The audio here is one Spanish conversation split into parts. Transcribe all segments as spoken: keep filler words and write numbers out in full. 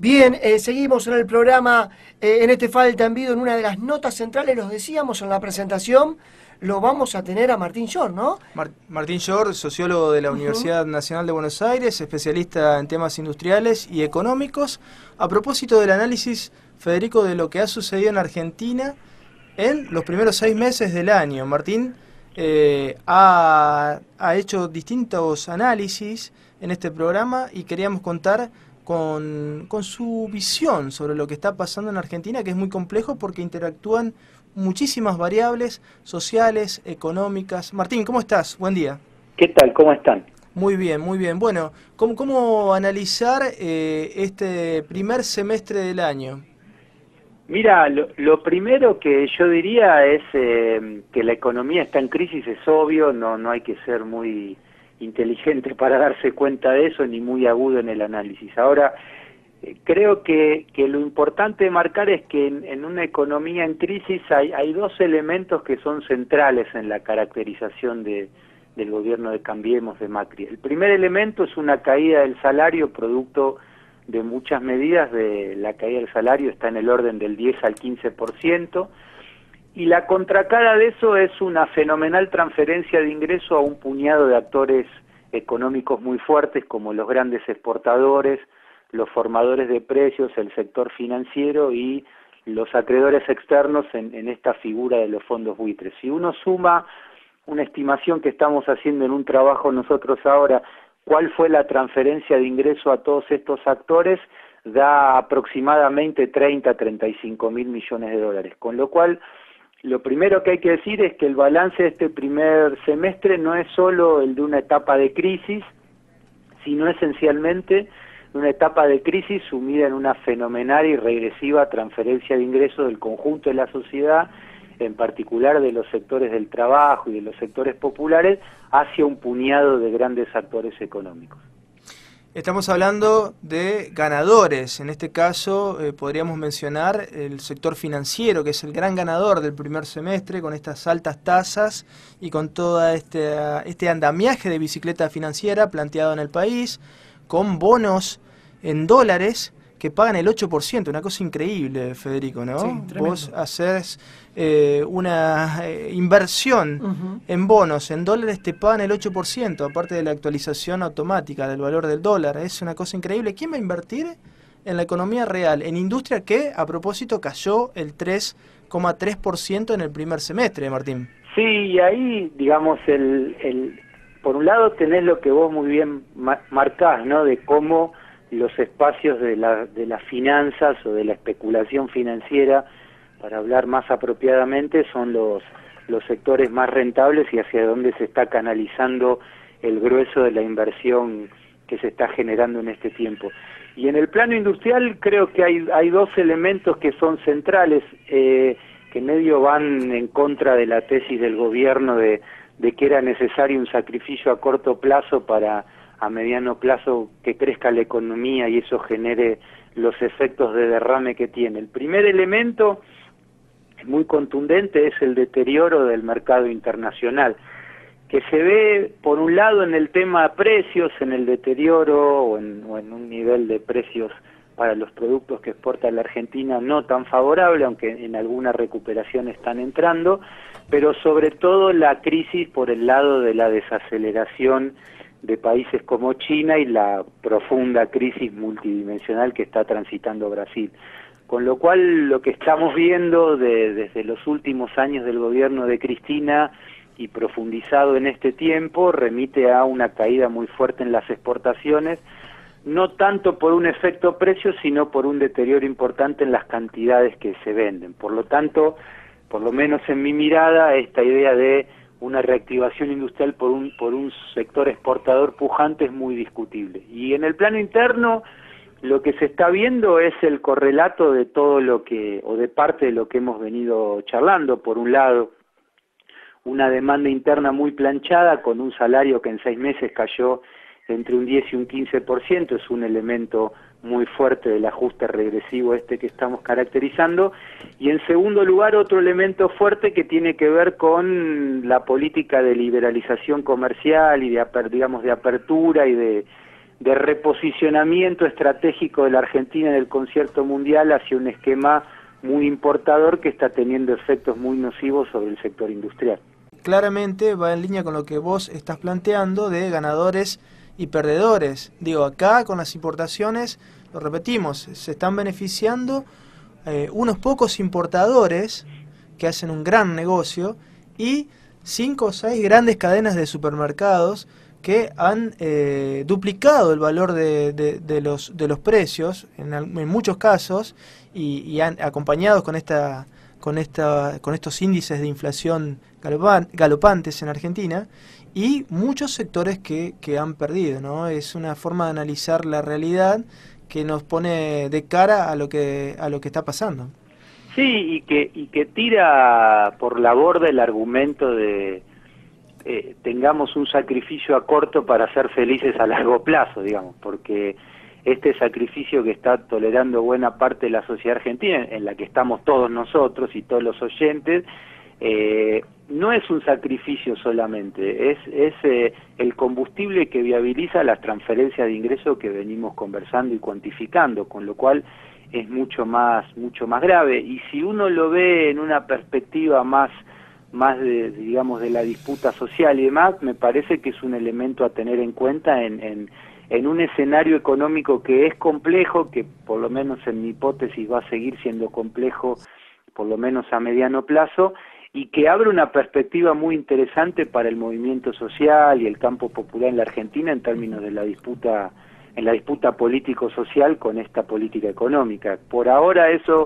Bien, eh, seguimos en el programa, eh, en este Falta en Vivo, en una de las notas centrales, los decíamos en la presentación, lo vamos a tener a Martín Shore, ¿no? Mar- Martín Shore, sociólogo de la Uh-huh. Universidad Nacional de Buenos Aires, especialista en temas industriales y económicos. A propósito del análisis, Federico, de lo que ha sucedido en Argentina en los primeros seis meses del año. Martín eh, ha, ha hecho distintos análisis en este programa y queríamos contar con, con su visión sobre lo que está pasando en Argentina, que es muy complejo porque interactúan muchísimas variables sociales, económicas. Martín, ¿cómo estás? Buen día. ¿Qué tal? ¿Cómo están? Muy bien, muy bien. Bueno, ¿cómo, cómo analizar eh, este primer semestre del año? Mira, lo, lo primero que yo diría es eh, que la economía está en crisis, es obvio, no, no hay que ser muy inteligente para darse cuenta de eso, ni muy agudo en el análisis. Ahora, eh, creo que, que lo importante de marcar es que en, en una economía en crisis hay, hay dos elementos que son centrales en la caracterización de, del gobierno de Cambiemos de Macri. El primer elemento es una caída del salario producto de muchas medidas. De la caída del salario está en el orden del diez al quince por ciento, y la contracara de eso es una fenomenal transferencia de ingreso a un puñado de actores económicos muy fuertes como los grandes exportadores, los formadores de precios, el sector financiero y los acreedores externos en, en esta figura de los fondos buitres. Si uno suma una estimación que estamos haciendo en un trabajo nosotros ahora, cuál fue la transferencia de ingreso a todos estos actores, da aproximadamente treinta a treinta y cinco mil millones de dólares, con lo cual lo primero que hay que decir es que el balance de este primer semestre no es solo el de una etapa de crisis, sino esencialmente una etapa de crisis sumida en una fenomenal y regresiva transferencia de ingresos del conjunto de la sociedad, en particular de los sectores del trabajo y de los sectores populares, hacia un puñado de grandes actores económicos. Estamos hablando de ganadores. En este caso eh, podríamos mencionar el sector financiero, que es el gran ganador del primer semestre, con estas altas tasas y con todo este, este andamiaje de bicicleta financiera planteado en el país, con bonos en dólares que pagan el ocho por ciento, una cosa increíble, Federico, ¿no? Sí, vos haces eh, una eh, inversión uh-huh. en bonos, en dólares te pagan el ocho por ciento, aparte de la actualización automática del valor del dólar. Es una cosa increíble. ¿Quién va a invertir en la economía real, en industria que, a propósito, cayó el tres coma tres por ciento en el primer semestre, Martín? Sí, y ahí, digamos, el, el por un lado tenés lo que vos muy bien ma- marcás, ¿no?, de cómo los espacios de, la, de las finanzas o de la especulación financiera, para hablar más apropiadamente, son los, los sectores más rentables y hacia donde se está canalizando el grueso de la inversión que se está generando en este tiempo. Y en el plano industrial creo que hay, hay dos elementos que son centrales, eh, que medio van en contra de la tesis del gobierno de, de que era necesario un sacrificio a corto plazo para a mediano plazo que crezca la economía y eso genere los efectos de derrame que tiene. El primer elemento muy contundente es el deterioro del mercado internacional, que se ve por un lado en el tema de precios, en el deterioro o en, o en un nivel de precios para los productos que exporta la Argentina no tan favorable, aunque en alguna recuperación están entrando, pero sobre todo la crisis por el lado de la desaceleración de países como China y la profunda crisis multidimensional que está transitando Brasil. Con lo cual lo que estamos viendo de, desde los últimos años del gobierno de Cristina y profundizado en este tiempo remite a una caída muy fuerte en las exportaciones, no tanto por un efecto precio, sino por un deterioro importante en las cantidades que se venden. Por lo tanto, por lo menos en mi mirada, esta idea de una reactivación industrial por un por un sector exportador pujante es muy discutible. Y en el plano interno, lo que se está viendo es el correlato de todo lo que, o de parte de lo que hemos venido charlando. Por un lado, una demanda interna muy planchada, con un salario que en seis meses cayó entre un diez y un quince por ciento, es un elemento muy fuerte del ajuste regresivo este que estamos caracterizando. Y en segundo lugar, otro elemento fuerte que tiene que ver con la política de liberalización comercial y de, digamos, de apertura y de, de reposicionamiento estratégico de la Argentina en el concierto mundial hacia un esquema muy importador que está teniendo efectos muy nocivos sobre el sector industrial. Claramente va en línea con lo que vos estás planteando de ganadores y perdedores. Digo, acá con las importaciones, lo repetimos, se están beneficiando eh, unos pocos importadores que hacen un gran negocio y cinco o seis grandes cadenas de supermercados que han eh, duplicado el valor de, de, de, los, de los precios en, en muchos casos y, y han acompañados con esta con esta con estos índices de inflación galopan, galopantes en Argentina y muchos sectores que, que han perdido, ¿no? Es una forma de analizar la realidad que nos pone de cara a lo que a lo que está pasando. Sí, y que y que tira por la borda el argumento de eh, tengamos un sacrificio a corto para ser felices a largo plazo, digamos, porque este sacrificio que está tolerando buena parte de la sociedad argentina, en la que estamos todos nosotros y todos los oyentes, eh, no es un sacrificio solamente, es, es eh, el combustible que viabiliza las transferencias de ingresos que venimos conversando y cuantificando, con lo cual es mucho más mucho más grave. Y si uno lo ve en una perspectiva más más de, digamos, de la disputa social y demás, me parece que es un elemento a tener en cuenta en, en, en un escenario económico que es complejo, que por lo menos en mi hipótesis va a seguir siendo complejo, por lo menos a mediano plazo, y que abre una perspectiva muy interesante para el movimiento social y el campo popular en la Argentina en términos de la disputa en la disputa político-social con esta política económica. Por ahora eso,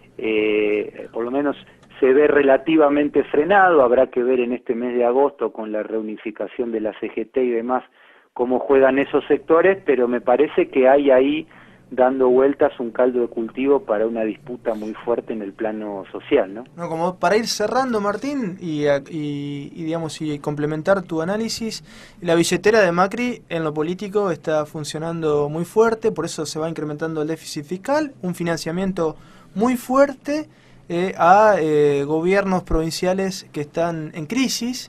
eh, por lo menos, se ve relativamente frenado. Habrá que ver en este mes de agosto con la reunificación de la C G T y demás cómo juegan esos sectores, pero me parece que hay ahí dando vueltas un caldo de cultivo para una disputa muy fuerte en el plano social, ¿no? No, como para ir cerrando, Martín, y, y, y digamos y complementar tu análisis, la billetera de Macri en lo político está funcionando muy fuerte, por eso se va incrementando el déficit fiscal, un financiamiento muy fuerte eh, a eh, gobiernos provinciales que están en crisis.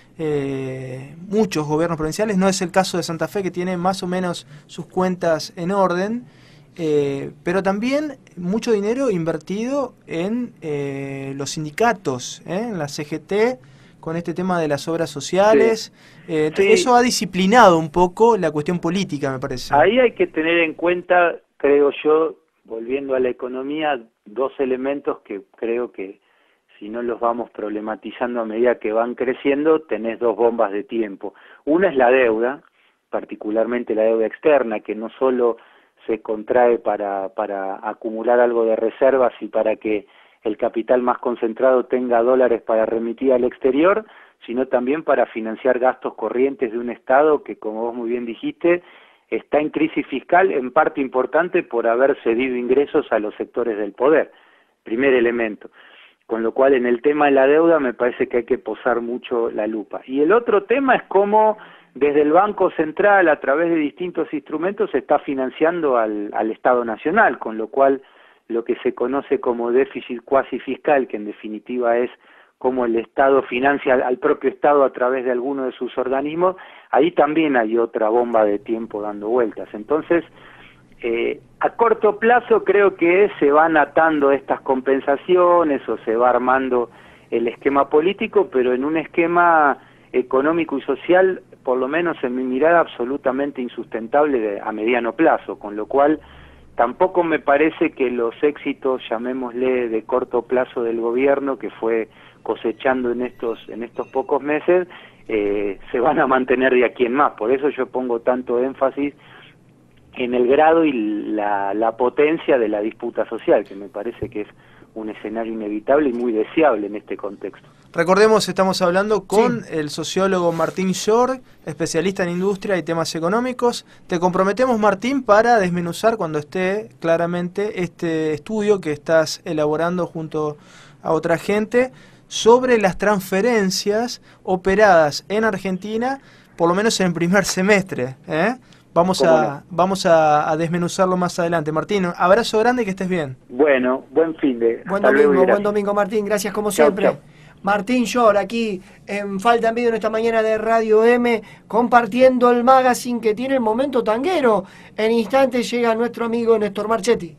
Eh, muchos gobiernos provinciales, no es el caso de Santa Fe, que tiene más o menos sus cuentas en orden. Eh, pero también mucho dinero invertido en eh, los sindicatos, ¿eh? En la C G T, con este tema de las obras sociales. Sí. Eh, sí. Eso ha disciplinado un poco la cuestión política, me parece. Ahí hay que tener en cuenta, creo yo, volviendo a la economía, dos elementos que creo que si no los vamos problematizando a medida que van creciendo, tenés dos bombas de tiempo. Una es la deuda, particularmente la deuda externa, que no solo se contrae para, para acumular algo de reservas y para que el capital más concentrado tenga dólares para remitir al exterior, sino también para financiar gastos corrientes de un Estado que, como vos muy bien dijiste, está en crisis fiscal en parte importante por haber cedido ingresos a los sectores del poder. Primer elemento. Con lo cual, en el tema de la deuda me parece que hay que posar mucho la lupa. Y el otro tema es cómo desde el Banco Central, a través de distintos instrumentos, se está financiando al, al Estado Nacional, con lo cual lo que se conoce como déficit cuasi fiscal, que en definitiva es cómo el Estado financia al, al propio Estado a través de alguno de sus organismos, ahí también hay otra bomba de tiempo dando vueltas. Entonces, eh, a corto plazo creo que se van atando estas compensaciones o se va armando el esquema político, pero en un esquema económico y social, por lo menos en mi mirada, absolutamente insustentable de, a mediano plazo, con lo cual tampoco me parece que los éxitos, llamémosle de corto plazo del gobierno, que fue cosechando en estos en estos pocos meses, eh, se van a mantener de aquí en más. Por eso yo pongo tanto énfasis en el grado y la, la potencia de la disputa social, que me parece que es un escenario inevitable y muy deseable en este contexto. Recordemos, estamos hablando con sí. el sociólogo Martín York, especialista en industria y temas económicos. Te comprometemos, Martín, para desmenuzar cuando esté claramente este estudio que estás elaborando junto a otra gente sobre las transferencias operadas en Argentina, por lo menos en el primer semestre, ¿eh? Vamos a, no? vamos a, a desmenuzarlo más adelante. Martín, abrazo grande y que estés bien. Bueno, buen fin de... Buen domingo, buen domingo, Martín. Gracias como chau, siempre. Chau. Martín Shore, aquí en Falta en Video en esta mañana de Radio M, compartiendo el magazine que tiene el momento tanguero. En instantes llega nuestro amigo Néstor Marchetti.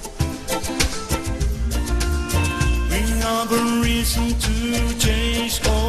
reason to change.